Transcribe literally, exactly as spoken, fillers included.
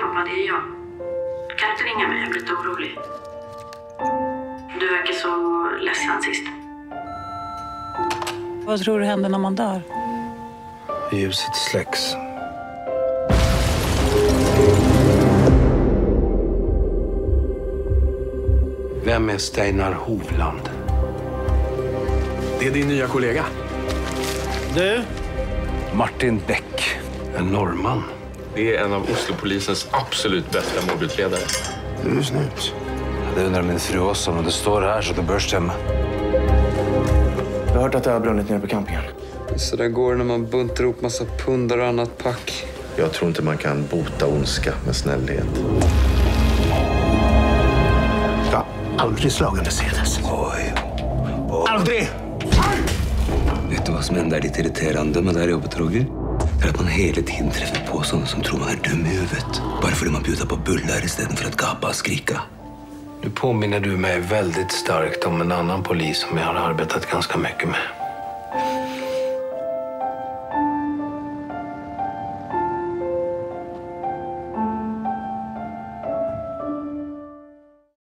Pappa, det är jag. Kan du inte ringa mig? Jag blir lite orolig. Du verkar så ledsen sist. Vad tror du händer när man dör? Ljuset släcks. Vem är Steinar Hovland? Det är din nya kollega. Du? Martin Bäck. En norrman. Det är en av Oslopolisens absolut bästa mordutredare. Du är snut. Det undrar min fru också, men det står här så det bör stämma. Jag har hört att det har brunnit ner på campingen. Så där går det när man buntar ihop massa pundar och annat pack. Jag tror inte man kan bota ondska med snällhet. Jag har aldrig slagit Mercedes. Oj. Oj. Aldrig! Vet du vad som ändå är lite irriterande med det här jobbet, Roger? Det är att man hela tiden träffar på sådana som tror man är dum i huvudet. Bara för att man bjuder på bullar istället för att gapa och skrika. Nu påminner du mig väldigt starkt om en annan polis som jag har arbetat ganska mycket med.